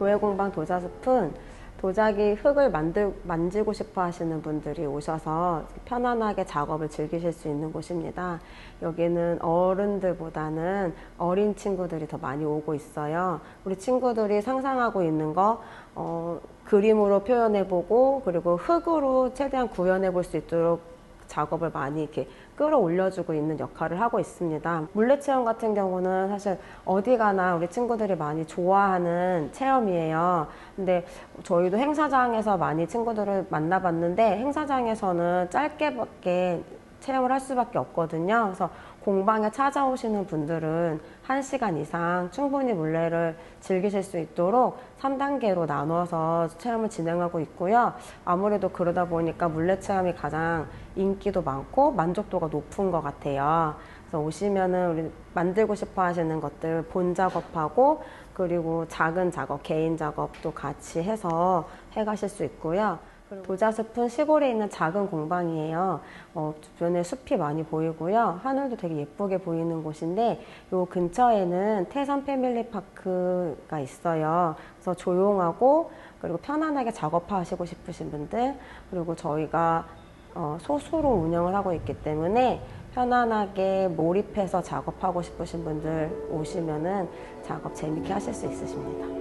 교외공방 도자숲은 도자기 흙을 만지고 싶어 하시는 분들이 오셔서 편안하게 작업을 즐기실 수 있는 곳입니다. 여기는 어른들보다는 어린 친구들이 더 많이 오고 있어요. 우리 친구들이 상상하고 있는 거 그림으로 표현해보고, 그리고 흙으로 최대한 구현해 볼 수 있도록 작업을 많이 이렇게 끌어올려주고 있는 역할을 하고 있습니다. 물레체험 같은 경우는 사실 어디 가나 우리 친구들이 많이 좋아하는 체험이에요. 근데 저희도 행사장에서 많이 친구들을 만나봤는데, 행사장에서는 짧게밖에 체험을 할 수밖에 없거든요. 그래서 공방에 찾아오시는 분들은 1시간 이상 충분히 물레를 즐기실 수 있도록 3단계로 나눠서 체험을 진행하고 있고요. 아무래도 그러다 보니까 물레 체험이 가장 인기도 많고 만족도가 높은 것 같아요. 그래서 오시면은 우리 만들고 싶어 하시는 것들 본 작업하고, 그리고 작은 작업, 개인 작업도 같이 해서 해가실 수 있고요. 도자숲은 시골에 있는 작은 공방이에요. 주변에 숲이 많이 보이고요. 하늘도 되게 예쁘게 보이는 곳인데, 요 근처에는 태산 패밀리파크가 있어요. 그래서 조용하고 그리고 편안하게 작업하시고 싶으신 분들, 그리고 저희가 소수로 운영을 하고 있기 때문에 편안하게 몰입해서 작업하고 싶으신 분들 오시면은 작업 재밌게 하실 수 있으십니다.